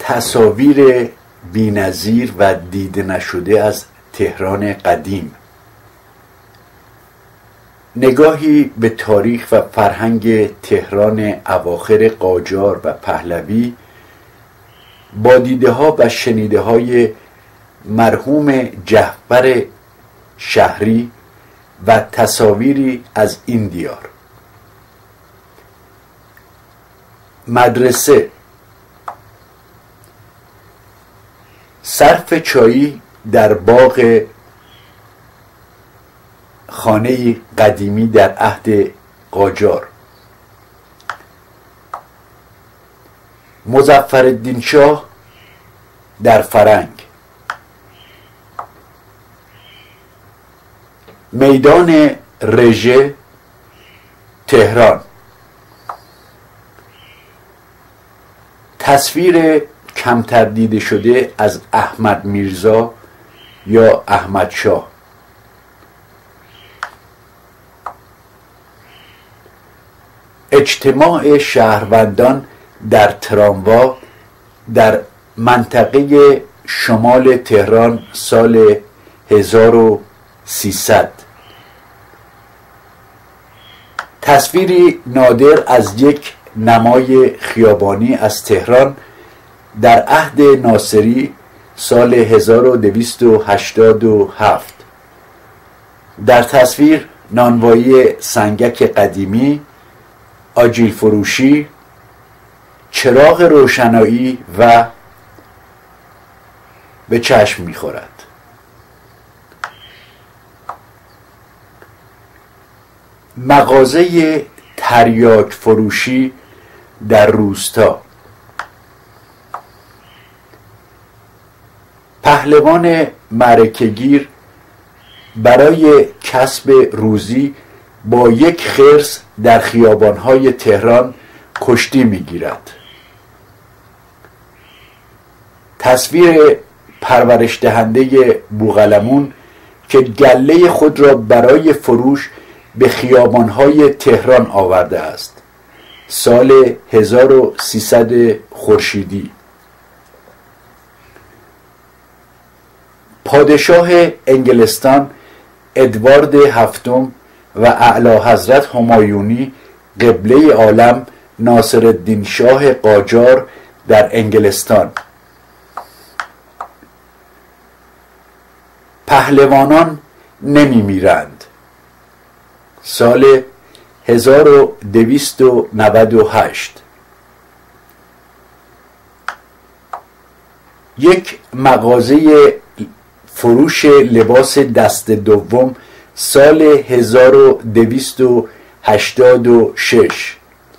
تصاویر بی‌نظیر و دیده نشده از تهران قدیم، نگاهی به تاریخ و فرهنگ تهران اواخر قاجار و پهلوی با دیده‌ها و شنیده‌های مرحوم جعفر شهری و تصاویری از این دیار. مدرسه، صرف چایی در باغ خانه قدیمی در عهد قاجار. مظفرالدین شاه در فرنگ. میدان رژه تهران. تصویر کمتر دیده شده از احمد میرزا یا احمد شاه. اجتماع شهروندان در تراموا در منطقه شمال تهران سال 1300. تصویری نادر از یک نمای خیابانی از تهران در عهد ناصری سال 1287. در تصویر نانوایی سنگک قدیمی، آجیل فروشی، چراغ روشنایی و به چشم می‌خورد. مغازه تریاک فروشی در روستا. پهلوان معرکه‌گیر برای کسب روزی با یک خرس در خیابان‌های تهران کشتی می‌گیرد. تصویر پرورش دهنده بوقلمون که گله خود را برای فروش به خیابان‌های تهران آورده است. سال 1300 خورشیدی. پادشاه انگلستان ادوارد هفتم و اعلی حضرت همایونی قبله عالم ناصرالدین شاه قاجار در انگلستان. پهلوانان نمی میرند. سال 1298. یک مغازه فروش لباس دست دوم سال 1286.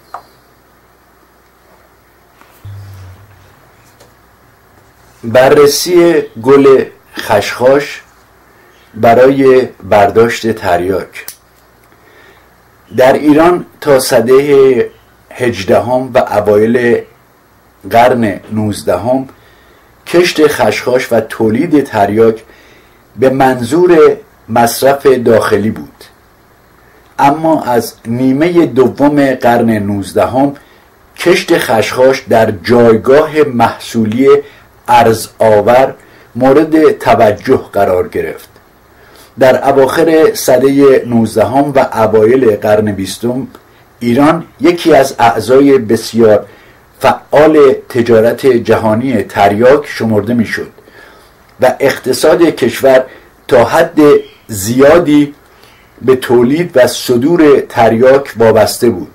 بررسی گل خشخاش برای برداشت تریاک. در ایران تا سده 18 و اوایل قرن 19 کشت خشخاش و تولید تریاک به منظور مصرف داخلی بود، اما از نیمه دوم قرن 19 کشت خشخاش در جایگاه محصولی ارزآور مورد توجه قرار گرفت. در اواخر سده 19 و اوایل قرن 20 ایران یکی از اعضای بسیار فعال تجارت جهانی تریاک شمرده میشد و اقتصاد کشور تا حد زیادی به تولید و صدور تریاک وابسته بود.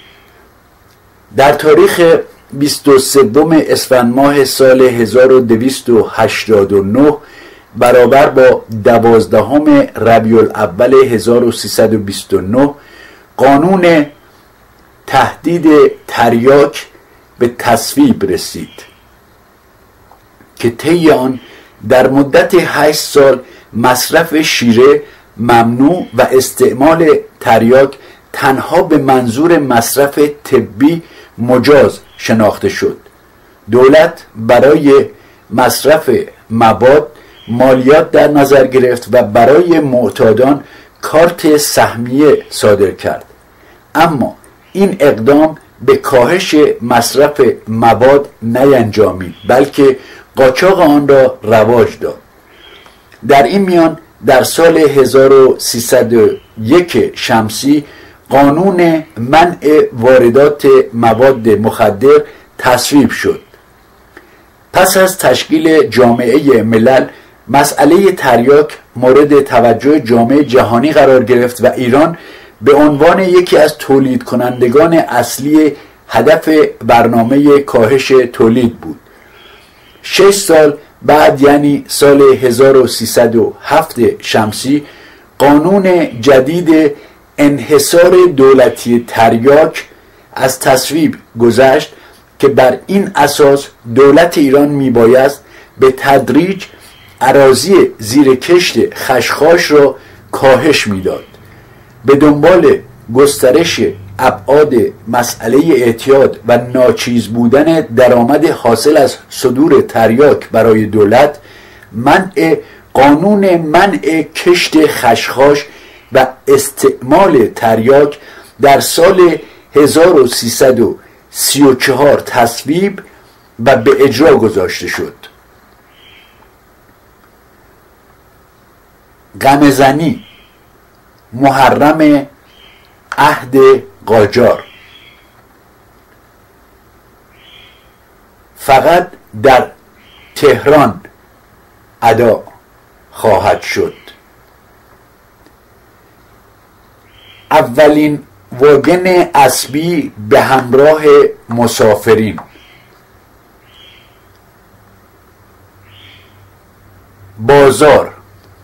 در تاریخ 23 اسفند ماه سال 1289 برابر با 12 ربیع الاول 1329 قانون تهدید تریاک به تصویب رسید که طی آن در مدت 8 سال مصرف شیره ممنوع و استعمال تریاک تنها به منظور مصرف طبی مجاز شناخته شد. دولت برای مصرف مواد مالیات در نظر گرفت و برای معتادان کارت سهمیه صادر کرد، اما این اقدام به کاهش مصرف مواد نینجامید، بلکه قاچاق آن را رواج داد. در این میان در سال 1301 شمسی قانون منع واردات مواد مخدر تصویب شد. پس از تشکیل جامعه ملل، مسئله تریاک مورد توجه جامعه جهانی قرار گرفت و ایران به عنوان یکی از تولید کنندگان اصلی هدف برنامه کاهش تولید بود. 6 سال بعد، یعنی سال 1307 شمسی، قانون جدید انحصار دولتی تریاک از تصویب گذشت که بر این اساس دولت ایران میبایست به تدریج اراضی زیر کشت خشخاش را کاهش میداد. به دنبال گسترش ابعاد مسئله اعتیاد و ناچیز بودن درآمد حاصل از صدور تریاک برای دولت، قانون منع کشت خشخاش و استعمال تریاک در سال 1334 تصویب و به اجرا گذاشته شد. غمزنی، محرم عهد قاجار، فقط در تهران ادا خواهد شد. اولین واگن اسبی به همراه مسافرین. بازار،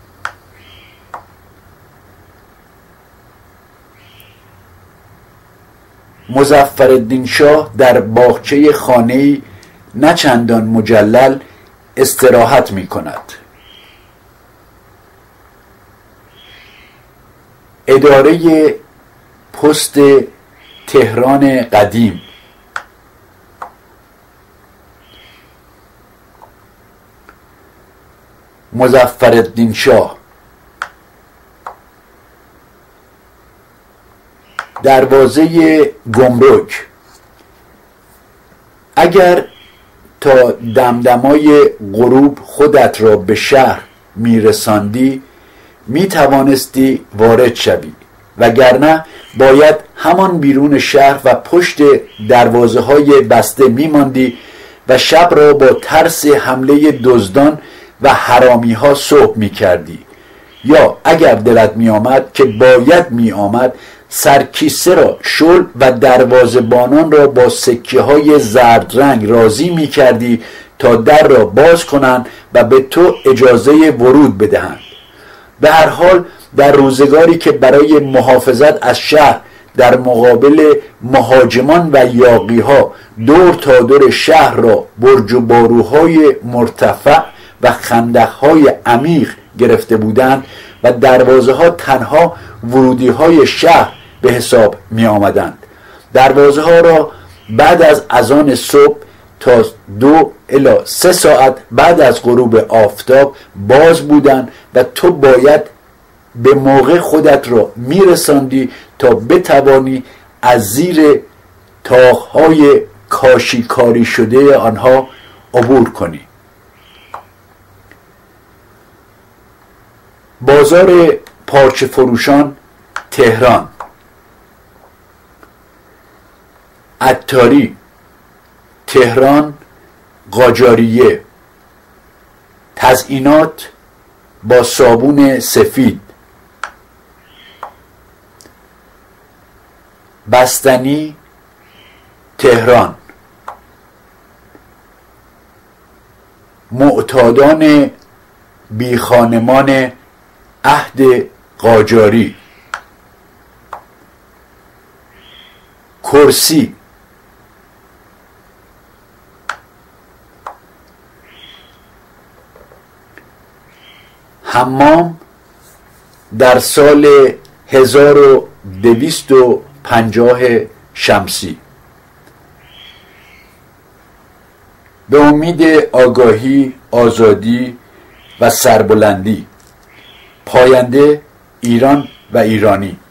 مظفرالدین شاه در باغچه خانه‌ای نه چندان مجلل استراحت می کند. اداره پست تهران قدیم. مظفرالدین شاه. دروازه گمرک. اگر تا دمدمای غروب خودت را به شهر میرساندی میتوانستی وارد شوی، وگرنه باید همان بیرون شهر و پشت دروازه های بسته میماندی و شب را با ترس حمله دزدان و حرامی ها صبح میکردی. یا اگر دلت میآمد، که باید میآمد، سرکیسه را شل و دروازه‌بانان را با سکه های زرد رنگ راضی می کردی تا در را باز کنند و به تو اجازه ورود بدهند. به هر حال در روزگاری که برای محافظت از شهر در مقابل مهاجمان و یاغی ها دور تا دور شهر را برج و باروهای مرتفع و خندقهای عمیق گرفته بودند و دروازه ها تنها ورودی های شهر به حساب می آمدند. دروازه ها را بعد از اذان صبح تا 2 الی 3 ساعت بعد از غروب آفتاب باز بودند و تو باید به موقع خودت را می رساندی تا بتوانی از زیر طاقهای کاشیکاری شده آنها عبور کنی. بازار پارچه فروشان تهران. عطاری تهران قاجاریه. تزیینات با صابون سفید. بستنی تهران. معتادان بی خانمان عهد قاجاری. کرسی. حمام در سال 1250 شمسی. به امید آگاهی، آزادی و سربلندی. پاینده ایران و ایرانی.